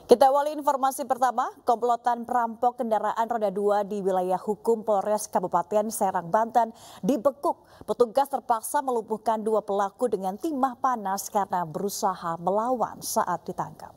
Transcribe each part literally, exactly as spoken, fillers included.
Kita awali informasi pertama, komplotan perampok kendaraan roda dua di wilayah hukum Polres Kabupaten Serang, Banten dibekuk. Petugas terpaksa melumpuhkan dua pelaku dengan timah panas karena berusaha melawan saat ditangkap.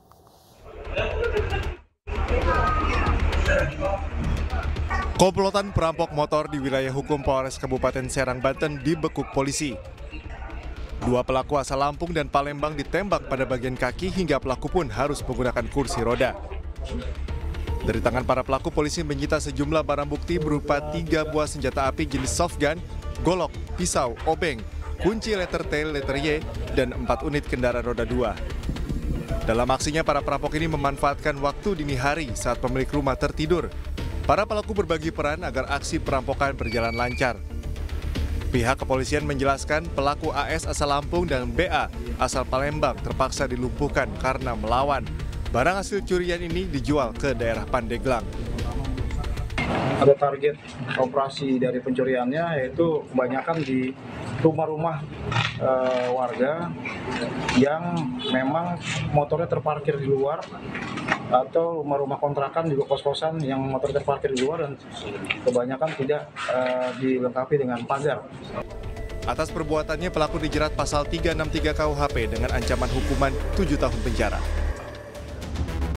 Komplotan perampok motor di wilayah hukum Polres Kabupaten Serang, Banten dibekuk polisi. Dua pelaku asal Lampung dan Palembang ditembak pada bagian kaki hingga pelaku pun harus menggunakan kursi roda. Dari tangan para pelaku, polisi menyita sejumlah barang bukti berupa tiga buah senjata api jenis soft gun, golok, pisau, obeng, kunci letter T, letter Y, dan empat unit kendaraan roda dua. Dalam aksinya, para perampok ini memanfaatkan waktu dini hari saat pemilik rumah tertidur. Para pelaku berbagi peran agar aksi perampokan berjalan lancar. Pihak kepolisian menjelaskan pelaku A S asal Lampung dan B A asal Palembang terpaksa dilumpuhkan karena melawan. Barang hasil curian ini dijual ke daerah Pandeglang. Ada target operasi dari pencuriannya yaitu kebanyakan di rumah-rumah e, warga yang memang motornya terparkir di luar atau rumah-rumah kontrakan juga kos-kosan yang motor terparkir di luar dan kebanyakan tidak e, dilengkapi dengan pagar. Atas perbuatannya pelaku dijerat pasal tiga enam tiga K U H P dengan ancaman hukuman tujuh tahun penjara.